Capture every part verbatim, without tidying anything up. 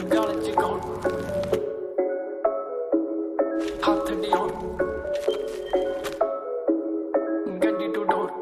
ਗਲ ਚ ਗੋਲ ਹੱਥ ਡਿਓਰ ਗੱਡੀ ਟੂ ਡੋਰ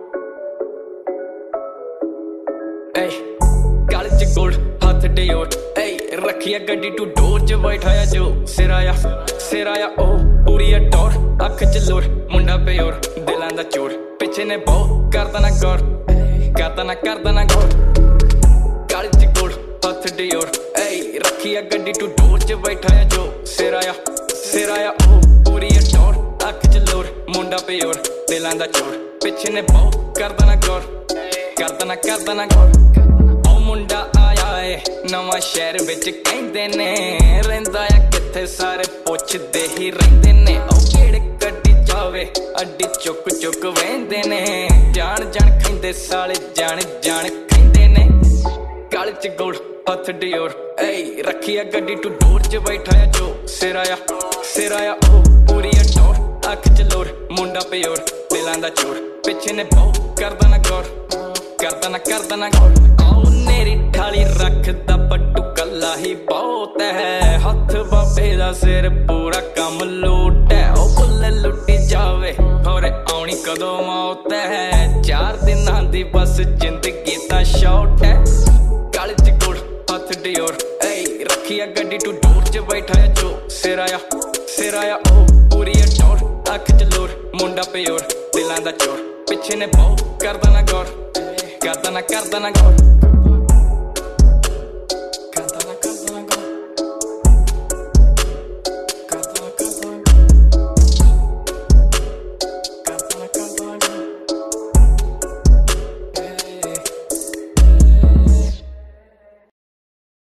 ਏ ਗਲ ਚ ਗੋਲ ਹੱਥ ਡਿਓਰ ਏ ਰੱਖਿਆ ਗੱਡੀ ਟੂ ਡੋਰ ਚ ਬੈਠਾਇਆ ਜੋ ਸਿਰਾਇਆ ਸਿਰਾਇਆ ਉਹ ਪੂਰੀ ਆ ਟੋਰ ਅੱਖ ਚ ਲੋਰ ਮੁੰਡਾ ਪਿਓਰ ਦਿਲਾਂ ਦਾ ਚੋਰ ਪਿੱਛੇ ਨੇ ਬਹੁ ਕਰਦਾ ਨਾ ਗੌਰ ਕਰਦਾ ਨਾ ਕਰਦਾ ਨਾ ਗੌਰ ਗਲ ਚ ਗੋਲ ਹੱਥ ਡਿਓਰ ਏ ਰੱਖਿਆ ਗੱਡੀ ਟੂ ਡੋਰ ਚ ਬੈਠਾਇਆ ਜੋ ਸਿਰਾਇਆ ਸਿਰਾਇਆ ਉਹ ਪੂਰੀ ਆ ਟੋਰ ਅੱਖ ਚ ਲੋਰ ਮੁੰਡਾ ਪਿਓਰ ਦਿਲਾਂ ਦਾ ਚੋਰ ਪਿੱਛੇ ਨੇ ਬਹੁ ਕਰਦਾ ਨਾ ਗੌਰ ਕਰਦਾ ਨਾ ਕਰਦਾ ਨਾ ਗੌਰ ਉਹ ਮੁੰਡਾ ਆਇਆ ਏ ਨਵਾਂ ਸ਼ਹਿਰ ਵਿੱਚ ਕਹਿੰਦੇ ਨੇ ਰਹਿੰਦਾ ਆ ਕਿੱਥੇ ਸਾਰੇ ਪੁੱਛਦੇ ਹੀ ਰਹਿੰਦੇ ਨੇ ਉਹ ਕਿਹੜੇ ਗੱਡੀ ਜਾਵੇ ਅੱਡੀ ਚੁੱਕ ਚੁੱਕ ਵਹਿੰਦੇ ਨੇ ਜਾਣ ਜਾਣ ਕਹਿੰਦੇ ਸਾਲੇ ਜਾਣ ਜਾਣ ਕਹਿੰਦੇ ਨੇ ਗਲ ਚ ਗੋਲ ਹੱਥ ਡਿਓਰ ਏ ਰੱਖਿਆ ਗੱਡੀ ਟੂ ਡੋਰ ਚ ਬੈਠਾਇਆ ਜੋ ਸਿਰਾਇਆ ਸਿਰਾਇਆ ਉਹ ਪੂਰੀ ਆ ਟੋਰ ਅੱਖ ਚ ਲੋਰ ਮੁੰਡਾ ਪਿਓਰ ਦਿਲਾਂ ਦਾ ਚੋਰ ਪਿੱਛੇ ਨੇ ਬਹੁ ਕਰਦਾ ਨਾ ਗੌਰ ਕਰਦਾ ਨਾ ਕਰਦਾ ਨਾ ਗੌਰ ਆਉ ਨੇਰੀ ਠਾਲੀ ਰੱਖਦਾ ਬੱਟੂ ਕੱਲਾ ਹੀ ਬਹੁਤ ਹੈ ਹੱਥ ਬਾਬੇ ਦਾ ਸਿਰ ਪੂਰਾ ਕੰਮ ਲੂਟ ਹੈ ਉਹ ਬੁੱਲੇ ਲੁੱਟੀ ਜਾਵੇ ਹੋਰੇ ਆਉਣੀ ਕਦੋਂ ਮੌਤ ਹੈ ਚਾਰ ਦਿਨਾਂ ਦੀ ਬਸ ਜ਼ਿੰਦਗੀ ਤਾਂ ਸ਼ਾਰਟ ਹੈ ਗਲ ਚ ਗੋਲ ਹੱਥ ਡਿਓਰ ਏ ਰੱਖਿਆ ਗੱਡੀ ਟੂ ਡੋਰ ਚ ਬੈਠਾਇਆ ਜੋ ਸਿਰਾਇਆ ਸਿਰਾਇਆ ਉਹ ਪੂਰੀ ਆ ਟੋਰ ਅੱਖ ਚ ਲੋਰ ਮੁੰਡਾ ਪਿਓਰ ਦਿਲਾਂ ਦਾ ਚੋਰ ਪਿੱਛੇ ਨੇ ਬਹੁ ਕਰਦਾ ਨਾ ਗੌਰ ਕਰਦਾ ਨਾ ਕਰਦਾ ਨਾ ਗੌਰ